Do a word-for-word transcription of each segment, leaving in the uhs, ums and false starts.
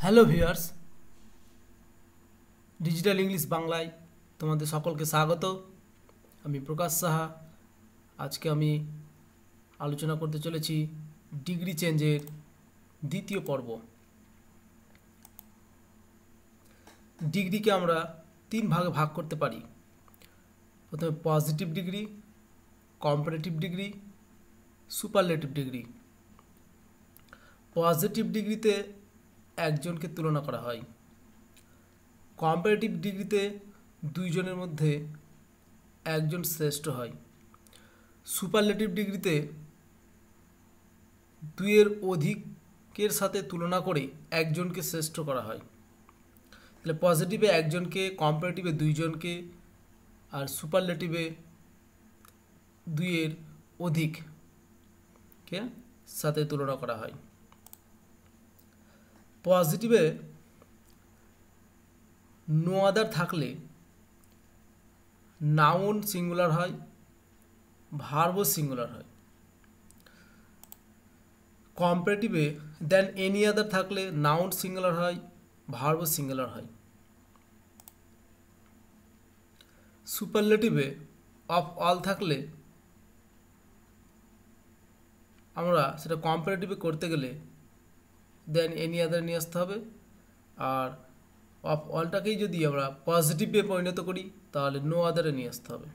Hello viewers, digital English বাংলায় তোমাদের সকলকে স্বাগত। আমি প্রকাশ সাহা। আজকে আমি আলোচনা করতে চলেছি ডিগ্রি চেঞ্জের দ্বিতীয় পর্ব। ডিগ্রিকে আমরা তিন ভাগে ভাগ করতে পারি। প্রথমে positive degree, comparative degree, superlative degree. Positive ডিগ্রিতে একজনকে তুলনা করা হয়। কম্পারেটিভ ডিগ্রিতে দুইজনের মধ্যে একজন শ্রেষ্ঠ হয়। সুপারলেটিভ ডিগ্রিতে দুইয়ের অধিকের সাথে তুলনা করে একজনকে শ্রেষ্ঠ করা হয়। তাহলে পজিটিভে একজনকে, কম্পারেটিভে দুইজনকে, আর সুপারলেটিভে দুইয়ের অধিককে সাথে তুলনা করা হয়। পজিটিভে নো আদার থাকলে নাউন সিঙ্গুলার হয়, ভার্বও সিঙ্গুলার হয়। কম্পারেটিভে দেন এনি আদার থাকলে নাউন সিঙ্গুলার হয়, ভার্বও সিঙ্গুলার হয়। সুপারলেটিভে অফ অল থাকলে আমরা সেটা কম্পারেটিভে করতে গেলে দেন এনি আদার নিয়ে আসতে হবে, আর অফ অলটাকেই যদি আমরা পজিটিভে পরিণত করি তাহলে নো আদারে নিয়ে আসতে হবে।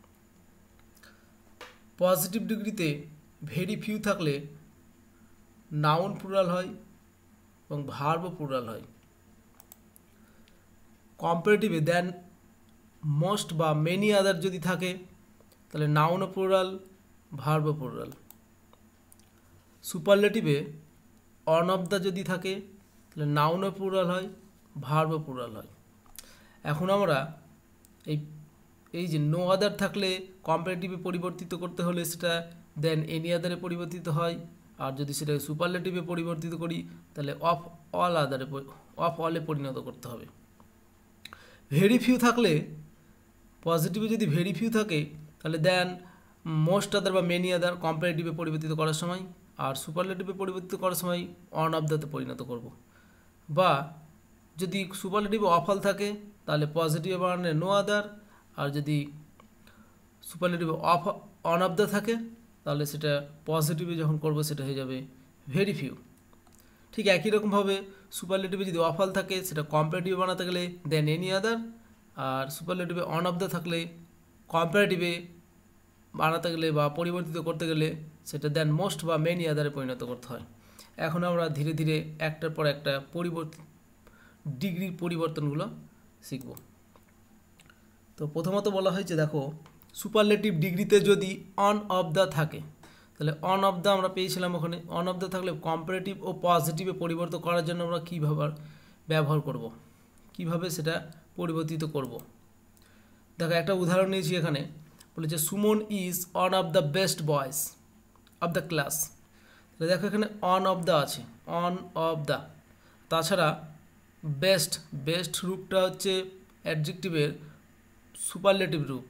পজিটিভ ডিগ্রিতে ভেরি ফিউ থাকলে নাউন প্লুরাল হয় এবং ভার্বও প্লুরাল হয়। কম্পারেটিভে দেন মোস্ট বা মেনি আদার যদি থাকে তাহলে নাউনও প্লুরাল, ভার্বও প্লুরাল। সুপারলেটিভে অন অফ দ্য যদি থাকে তাহলে নাউনও প্লুরাল হয়, ভার্বও প্লুরাল হয়। এখন আমরা এই এই যে নো আদার থাকলে কম্পারেটিভে পরিবর্তিত করতে হলে সেটা দেন এনি আদারে পরিবর্তিত হয়, আর যদি সেটা সুপারলেটিভে পরিবর্তিত করি তাহলে অফ অল আদারে অফ অলে পরিণত করতে হবে। ভেরি ফিউ থাকলে পজিটিভে যদি ভেরি ফিউ থাকে তাহলে দেন মোস্ট আদার বা মেনি আদার কম্পারেটিভে পরিবর্তিত করার সময়, আর সুপারলেটিভে পরিবর্তিত করার সময় অন অফ দ্যাতে পরিণত করব। বা যদি সুপারলেটিভে অফ অল থাকে তাহলে পজিটিভে বানানে নো আদার, আর যদি সুপারলেটিভে অফ অন অফ দ্য থাকে তাহলে সেটা পজিটিভে যখন করব সেটা হয়ে যাবে ভেরি ফিউ। ঠিক একই রকমভাবে সুপারলেটিভে যদি অফ অল থাকে সেটা কম্পারেটিভে বানাতে গেলে দেন এনি আদার, আর সুপারলেটিভে অন অফ দ্য থাকলে কম্পারেটিভে বানাতে গেলে বা পরিবর্তিত করতে গেলে সেটা দেন মোস্ট বা মেনি আদারে পরিণত করতে হয়। এখন আমরা ধীরে ধীরে একটার পর একটা পরিবর্তন ডিগ্রির পরিবর্তনগুলো শিখব। তো প্রথমত বলা হয়েছে, দেখো সুপারলেটিভ ডিগ্রিতে যদি অন অফ দ্য থাকে তাহলে অন অফ দ্য আমরা পেয়েছিলাম ওখানে। অন অফ দ্য থাকলে কম্পারেটিভ ও পজিটিভে পরিবর্তন করার জন্য আমরা কীভাবে ব্যবহার করব, কিভাবে সেটা পরিবর্তিত করব। দেখো একটা উদাহরণ নিয়েছি এখানে, বলেছে Suman is one of the best boys of the class. তাহলে দেখো এখানে অন অফ দ্য আছে, অন অফ দ্য। তাছাড়া বেস্ট বেস্ট রূপটা হচ্ছে অ্যাডজেক্টিভের সুপারলেটিভ রূপ।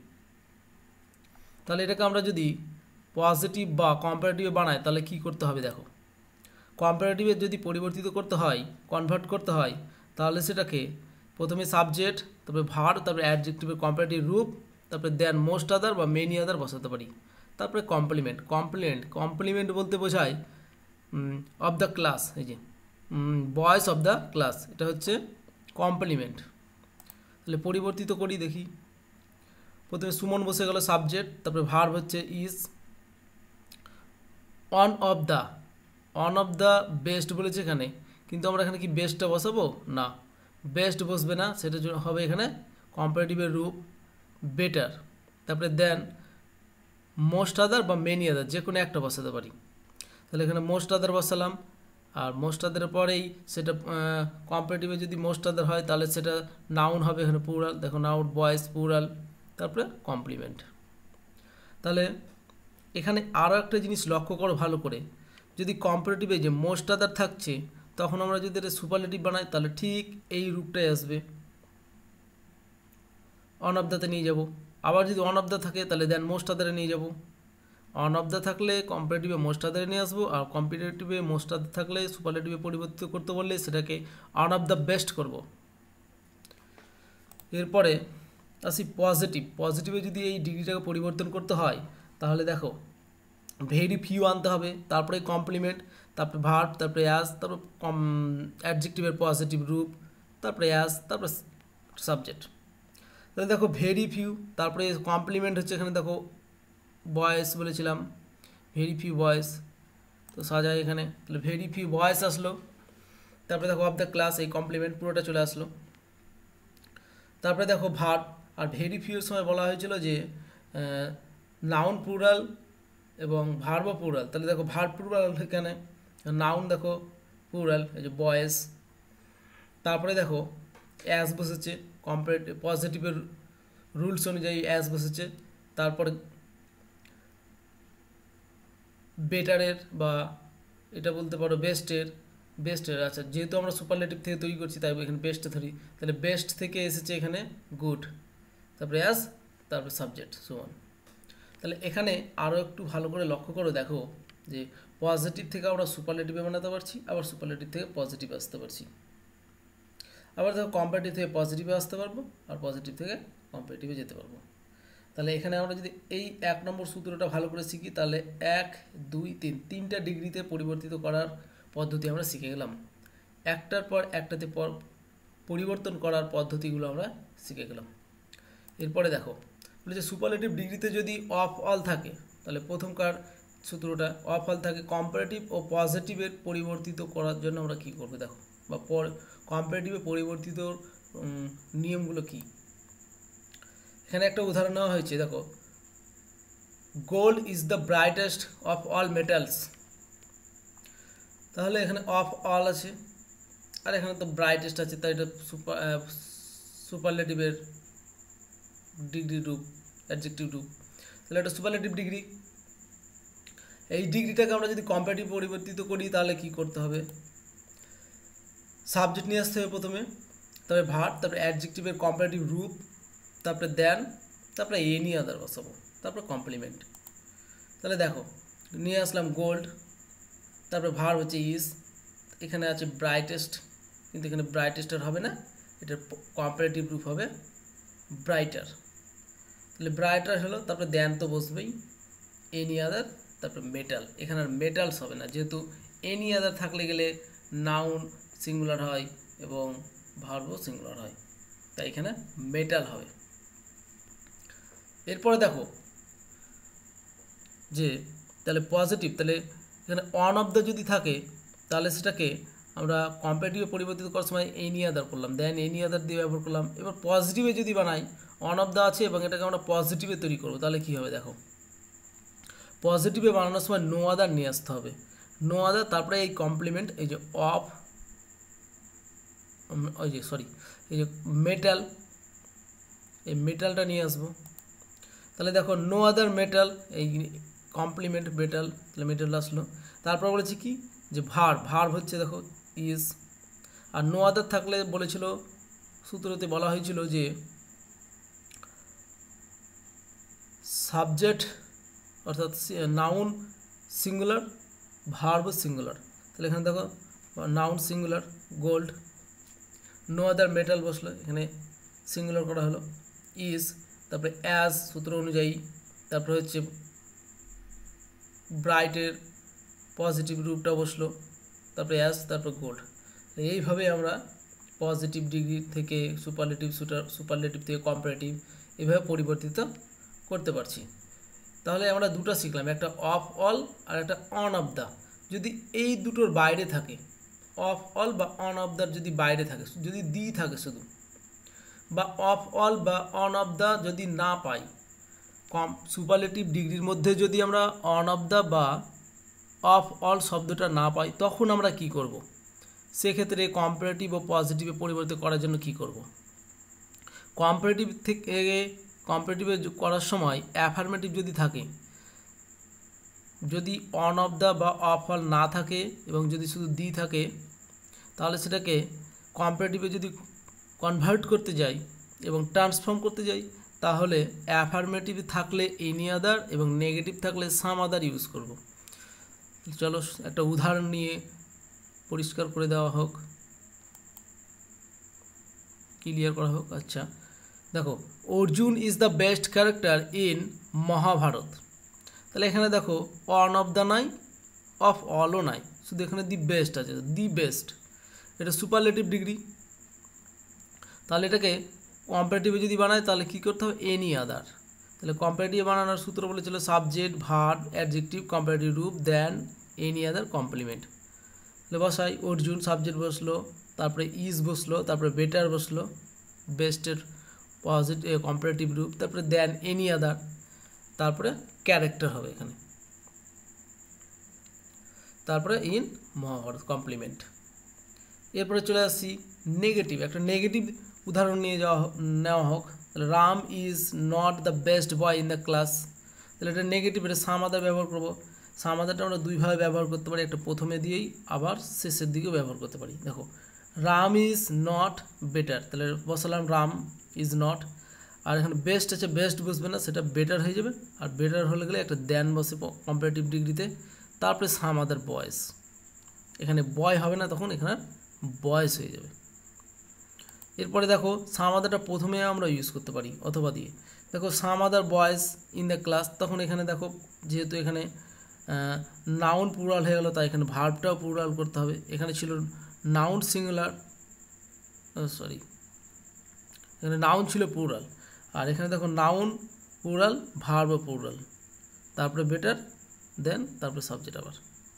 তাহলে এটাকে আমরা যদি পজিটিভ বা কম্পারেটিভে বানাই তাহলে কি করতে হবে, দেখো কম্পারেটিভে যদি পরিবর্তিত করতে হয়, কনভার্ট করতে হয়, তাহলে সেটাকে প্রথমে সাবজেক্ট, তারপরে ভার্ব, তারপরে অ্যাডজেক্টিভের কম্পারেটিভ রূপ, তারপরে দেন মোস্ট আদার বা মেনি আদার বসাতে পারি। তারপরে কমপ্লিমেন্ট কমপ্লিমেন্ট কমপ্লিমেন্ট বলতে বোঝায় অফ দ্য ক্লাস, এই যে বয়েস অফ দ্য ক্লাস, এটা হচ্ছে কমপ্লিমেন্ট। তাহলে পরিবর্তিত করি, দেখি। প্রথমে সুমন বসে গেল সাবজেক্ট, তারপরে ভার্ব হচ্ছে is. One of the, one of the best বলেছে এখানে, কিন্তু আমরা এখানে কি বেস্টটা বসাবো না, বেস্ট বসবে না, সেটা হবে এখানে কম্পারেটিভের রূপ বেটার। তারপরে দেন মোস্ট আদার বা মেনি আদার, যে কোনো একটা বসাতে পারি। তাহলে এখানে মোস্ট আদার বসালাম, আর মোস্ট আদারের পরেই সেটা কম্পারেটিভে যদি মোস্ট আদার হয় তাহলে সেটা নাউন হবে এখানে প্লুরাল। দেখো নাউন বয়েজ প্লুরাল, তারপরে কমপ্লিমেন্ট। তাহলে এখানে আরও একটা জিনিস লক্ষ্য করো ভালো করে, যদি কম্পারেটিভে যে মোস্ট আদার থাকছে তখন আমরা যদি এটা সুপারলেটিভ বানাই তাহলে ঠিক এই রূপটাই আসবে, অন অফ দ্যাতে নিয়ে যাব। আবার যদি অন অফ দ্য থাকে তাহলে দেন মোস্ট আদারে নিয়ে যাব। অন অফ দ্য থাকলে কম্পারেটিভে মোস্ট আদারে নিয়ে আসবো, আর কম্পিটিটিভে মোস্ট আদার থাকলে সুপারলেটিভে পরিবর্তিত করতে বললে সেটাকে অন অফ দ্য বেস্ট করব। এরপরে আসি পজিটিভ। পজিটিভে যদি এই ডিগ্রিটাকে পরিবর্তন করতে হয় তাহলে দেখো ভেরি ফিউ আনতে হবে, তারপরে কমপ্লিমেন্ট, তারপরে ভার্ব, তারপরে অ্যাজ, তারপর কম অ্যাডজেক্টিভের পজিটিভ রূপ, তারপরে অ্যাজ, তারপরে সাবজেক্ট। তাহলে দেখো ভেরি ফিউ, তারপরে কমপ্লিমেন্ট হচ্ছে এখানে দেখো বয়েস বলেছিলাম, ভেরি ফিউ বয়েস, তো সাজায় এখানে, তাহলে ভেরি ফিউ বয়েস আসলো। তারপরে দেখো অফ দ্য ক্লাস, এই কমপ্লিমেন্ট পুরোটা চলে আসলো। তারপরে দেখো ভার্ব, আর ভেরি ফিউর সময় বলা হয়েছিল যে নাউন প্লুরাল এবং ভার্বও প্লুরাল, তাহলে দেখো ভার্ব প্লুরাল এখানে, নাউন দেখো প্লুরাল, এই যে বয়েস। তারপরে দেখো অ্যাজ বসেছে, কম্পারেটিভ পজিটিভের রুলস অনুযায়ী অ্যাজ বসেছে। তারপরে বেটারের বা এটা বলতে পারো বেস্টের, বেস্টের আচ্ছা যেহেতু আমরা সুপারলেটিভ থেকে তৈরি করছি তাই এখানে বেস্ট ধরি, তাহলে বেস্ট থেকে এসেছে এখানে গুড, তারপরে অ্যাজ, তারপরে সাবজেক্ট সমান। তাহলে এখানে আরও একটু ভালো করে লক্ষ্য করে দেখো যে পজিটিভ থেকে আমরা সুপারলেটিভে বানাতে পারছি, আবার সুপারলেটিভ থেকে পজিটিভ আসতে পারছি, আবার দেখো কম্পারেটিভ থেকে পজিটিভে আসতে পারবো, আর পজিটিভ থেকে কম্পারেটিভে যেতে পারবো। তাহলে এখানে আমরা যদি এই এক নম্বর সূত্রটা ভালো করে শিখি তাহলে এক দুই তিন তিনটা ডিগ্রিতে পরিবর্তিত করার পদ্ধতি আমরা শিখে গেলাম। একটার পর একটাতে পর পরিবর্তন করার পদ্ধতিগুলো আমরা শিখে গেলাম। এরপরে দেখো বলেছে সুপারলেটিভ ডিগ্রিতে যদি অফ অল থাকে, তাহলে প্রথমকার সূত্রটা অফ অল থাকে কম্পারেটিভ ও পজিটিভের পরিবর্তিত করার জন্য আমরা কী করবো দেখো, বা পর কম্পারেটিভে পরিবর্তিত নিয়মগুলো কী। এখানে একটা উদাহরণ নেওয়া হয়েছে, দেখো gold is the brightest of all metals, তাহলে এখানে অফ অল আছে আর এখানে তো ব্রাইটেস্ট আছে, তাই এটা সুপার সুপারলেটিভের ডিগ্রি রূপ, অ্যাডজেক্টিভ রূপ, তাহলে এটা সুপারলেটিভ ডিগ্রি। এই ডিগ্রিটাকে আমরা যদি কম্পারেটিভ পরিবর্তিত করি তাহলে কি করতে হবে, সাবজেক্ট নিয়ে আসতে হবে প্রথমে, তারপরে ভার্ব, তারপরে অ্যাডজেক্টিভের কম্পারেটিভ রূপ, তারপরে দেন, তারপরে এনি আদার বসাবো, তারপরে কমপ্লিমেন্ট। তাহলে দেখো নিয়ে আসলাম গোল্ড, তারপরে ভার্ব হচ্ছে ইজ, এখানে আছে ব্রাইটেস্ট, কিন্তু এখানে ব্রাইটেস্ট আর হবে না, এটার কম্পারেটিভ রূপ হবে ব্রাইটার, তাহলে ব্রাইটার হলো, তারপরে দেন তো বসবেই, এনি আদার, তারপরে মেটাল, এখানে আর মেটালস হবে না, যেহেতু এনি আদার থাকলে গেলে নাউন সিঙ্গুলার হয় এবং ভার্বও সিঙ্গুলার হয়, তাই এখানে মেটাল হবে। এরপরে দেখো যে তাহলে পজিটিভ, তাহলে এখানে অন অফ দ্য যদি থাকে তাহলে সেটাকে আমরা কম্পারেটিভে পরিবর্তিত করার সময় এনি আদার করলাম, দেন এনি আদার দিয়ে ব্যবহার করলাম। এবার পজিটিভে যদি বানাই, অন অফ দ্য আছে এবং এটাকে আমরা পজিটিভে তৈরি করবো, তাহলে কী হবে দেখো, পজিটিভে বানানোর সময় নো আদার নিয়ে আসতে হবে, নো আদার, তারপরে এই কমপ্লিমেন্ট, এই যে অফ, ওই যে সরি এই যে মেটাল, এই মেটালটা নিয়ে আসবো। তাহলে দেখো নো আদার মেটাল, এই কমপ্লিমেন্ট মেটাল, তাহলে মেটাল আসলো। তারপর বলেছি কি যে ভার্ব, ভার্ব হচ্ছে দেখো ইজ, আর নো আদার থাকলে বলেছিল সূত্রতে বলা হয়েছিল যে সাবজেক্ট অর্থাৎ নাউন সিঙ্গুলার, ভার্ব সিঙ্গুলার, তাহলে এখানে দেখো noun singular gold, no other metal বসলো, এখানে সিঙ্গুলার করা হলো ইজ, তারপরে অ্যাজ সূত্র অনুযায়ী, তারপরে হচ্ছে ব্রাইটের পজিটিভ রূপটা বসলো, তারপরে অ্যাজ, তারপরে গোল্ড। এইভাবে আমরা পজিটিভ ডিগ্রি থেকে সুপারলেটিভ, সুপারলেটিভ থেকে কম্পারেটিভ এইভাবে পরিবর্তিত করতে পারছি। তাহলে আমরা দুটো শিখলাম, একটা অফ অল আর একটা অন অফ দ্য। যদি এই দুটোর বাইরে থাকে, অফ অল বা অন অফ দ্যার যদি বাইরে থাকে, যদি দি থাকে শুধু, বা অফ অল বা অন অফ দ্য যদি না পাই, কম সুপারলেটিভ ডিগ্রির মধ্যে যদি আমরা অন অফ দ্য বা অফ অল শব্দটা না পাই, তখন আমরা কি করব, সেক্ষেত্রে কম্পারেটিভ ও পজিটিভে পরিবর্তিত করার জন্য কি করব, কম্পারেটিভ থেকে কম্পারেটিভে করার সময় অ্যাফার্মেটিভ যদি থাকে, যদি অন অফ দ্য বা অফ অল না থাকে এবং যদি শুধু দি থাকে, তাহলে সেটাকে কম্পারেটিভে যদি কনভার্ট করতে যাই এবং ট্রান্সফর্ম করতে যাই, তাহলে অ্যাফার্মেটিভ থাকলে এনি আদার এবং নেগেটিভ থাকলে সাম আদার ইউজ করব। চলো একটা উদাহরণ নিয়ে পরিষ্কার করে দেওয়া হোক, ক্লিয়ার করা হোক। আচ্ছা দেখো, Arjun is the best character in Mahabharat. তাহলে এখানে দেখো ওয়ান অফ দ্য নাই, অফ অলও নাই, শুধু এখানে দি বেস্ট আছে, দি বেস্ট, এটা সুপারলেটিভ ডিগ্রি। তাহলে এটাকে কম্পারেটিভে যদি বানায় তাহলে কী করতে হবে, এনি আদার। তাহলে কম্পারেটিভ বানানোর সূত্র বলেছিল সাবজেক্ট, ভার্ব, অ্যাডজেক্টিভ, কম্পারেটিভ রূপ, দেন এনি আদার কমপ্লিমেন্ট। তাহলে বসাই, অর্জুন সাবজেক্ট বসলো, তারপরে ইজ বসলো, তারপরে বেটার বসলো, বেস্টের পজিটিভ কম্পারেটিভ রূপ, তারপরে দেন এনি আদার, তারপরে ক্যারেক্টার হবে এখানে, তারপরে ইন মহাভারত কমপ্লিমেন্ট। এরপরে চলে আসছি নেগেটিভ, একটা নেগেটিভ উদাহরণ নিয়ে যাওয়া নেওয়া হোক। তাহলে Ram is not the best boy in the class. তাহলে এটা নেগেটিভ, এটা সাম আদার ব্যবহার করবো। সাম আদারটা আমরা দুইভাবে ব্যবহার করতে পারি, একটা প্রথমে দিয়েই আবার শেষের দিকেও ব্যবহার করতে পারি। দেখো, রাম ইজ নট বেটার, তাহলে বসালাম রাম ইজ নট, আর এখানে বেস্ট আছে, বেস্ট বসবে না, সেটা বেটার হয়ে যাবে। আর বেটার হলে গেলে একটা দেন বসে কম্পারেটিভ ডিগ্রিতে, তারপরে সাম আদার বয়েস, এখানে বয় হবে না, তখন এখানে বয়েস হয়ে যাবে। এরপরে দেখো সাম আদারটা প্রথমে আমরা ইউজ করতে পারি অথবা দিয়ে। দেখো সাম আদার বয়েস ইন দ্য ক্লাস, তখন এখানে দেখো যেহেতু এখানে নাউন প্লুরাল হয়ে গেল, তাই এখানে ভার্বটাও প্লুরাল করতে হবে। এখানে ছিল নাউন সিঙ্গুলার, সরি এখানে নাউন ছিল প্লুরাল, আর এখানে দেখো নাউন প্লুরাল, ভার্বও প্লুরাল, তারপরে বেটার, দেন তারপরে সাবজেক্ট আবার।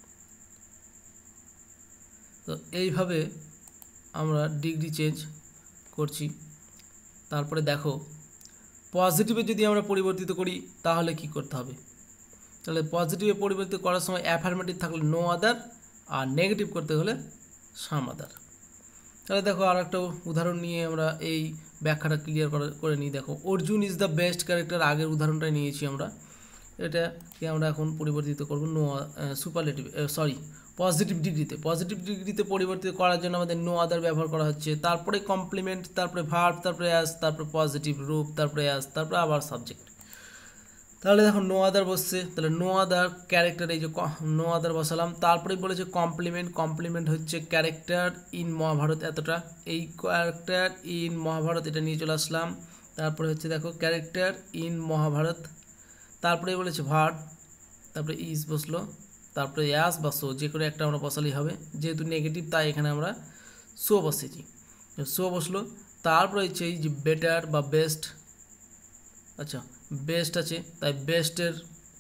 তো এইভাবে আমরা ডিগ্রি চেঞ্জ করছি। তারপরে দেখো পজিটিভে যদি আমরা পরিবর্তিত করি তাহলে কি করতে হবে, তাহলে পজিটিভে পরিবর্তিত করার সময় অ্যাফার্মেটিভ থাকলে নো আদার, আর নেগেটিভ করতে হলে সাম আদার। তাহলে দেখো আর একটা উদাহরণ নিয়ে আমরা এই ব্যাখ্যাটা ক্লিয়ার করে নিই। দেখো, Arjun is the best character, আগের উদাহরণটাই নিয়েছি আমরা, এটাকে আমরা এখন পরিবর্তিত করবো নো সুপারলেটিভ সরি পজিটিভ ডিগ্রিতে। পজিটিভ ডিগ্রিতে পরিবর্তিত করার জন্য আমাদের নো আদার ব্যবহার করা হচ্ছে, তারপরে কমপ্লিমেন্ট, তারপরে ভার্ব, তারপরে অ্যাজ, তারপরে পজিটিভ রূপ, তারপরে অ্যাজ, তারপরে আবার সাবজেক্ট। তাহলে দেখো নো আদার বসছে, তাহলে নো আদার ক্যারেক্টার, এই যে নো আদার বসালাম, তারপরেই বলেছে কমপ্লিমেন্ট। কমপ্লিমেন্ট হচ্ছে ক্যারেক্টার ইন মহাভারত, এতটা, এই ক্যারেক্টার ইন মহাভারত এটা নিয়ে চলে আসলাম। তারপরে হচ্ছে দেখো ক্যারেক্টার ইন মহাভারত, তারপরে বলেছে ভার্ব, তারপরে ইজ বসলো, তারপরে অ্যাস বা সো, যে কোনো একটা আমরা বসালেই হবে, যেহেতু নেগেটিভ তাই এখানে আমরা সো বসেছি, সো বসলো। তারপরে হচ্ছে এই যে বেটার বা বেস্ট, আচ্ছা বেস্ট আছে তাই বেস্টের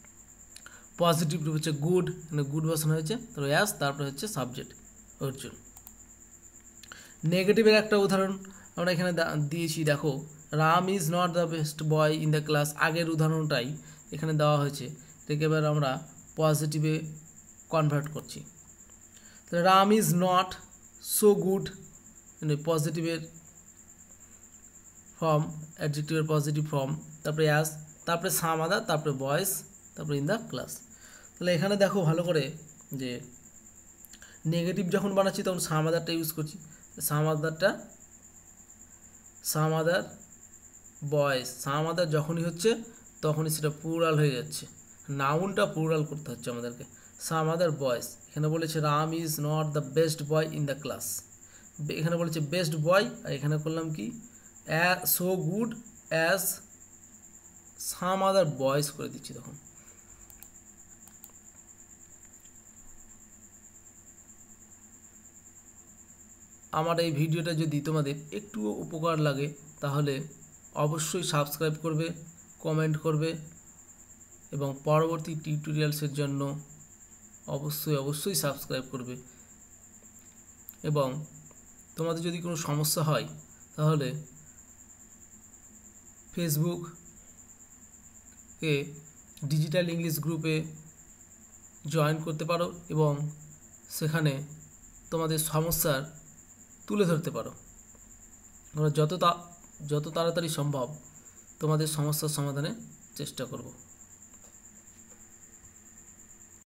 পজিটিভ রূপ হচ্ছে গুড, মানে গুড বসানো হয়েছে, তারপরে অ্যাস, তারপরে হচ্ছে সাবজেক্ট অর্জুন। নেগেটিভের একটা উদাহরণ আমরা এখানে দিয়েছি, দেখো Ram is not the best boy in the class, আগের উদাহরণটাই এখানে দেওয়া হয়েছে, এটাকে এবার আমরা পজিটিভে কনভার্ট করছি। তাহলে Ram is not so good, মানে পজিটিভের ফর্ম, অ্যাডজেক্টিভের পজিটিভ ফর্ম, তারপরে অ্যাজ, তারপরে সাম আদার, তারপরে বয়েস, তারপরে ইন দ্য ক্লাস। তাহলে এখানে দেখো ভালো করে যে নেগেটিভ যখন বানাচ্ছি তখন সাম আদারটা ইউজ করছি, সাম আদারটা সাম আদার বয়েস, সাম আদার যখনই হচ্ছে তখনই সেটা প্লুরাল হয়ে যাচ্ছে, নাউনটা প্লুরাল করতে হচ্ছে আমাদেরকে, সাম আদার বয়েস। এখানে বলেছে Ram is not the best boy in the class, এখানে বলেছে বেস্ট বয়, আর এখানে করলাম কি so good as some other boys করে দিচ্ছি। তখন আমার এই ভিডিওটা যদি তোমাদের একটুও উপকার লাগে তাহলে অবশ্যই সাবস্ক্রাইব করবে, কমেন্ট করবে, এবং পরবর্তী টিউটোরিয়ালসের জন্য অবশ্যই অবশ্যই সাবস্ক্রাইব করবে। এবং তোমাদের যদি কোনো সমস্যা হয় তাহলে ফেসবুকে ডিজিটাল ইংলিশ গ্রুপে জয়েন করতে পারো এবং সেখানে তোমাদের সমস্যার তুলে ধরতে পারো। আমরা যত তা যত তাড়াতাড়ি সম্ভব তোমাদের সমস্যার সমাধানের চেষ্টা করব।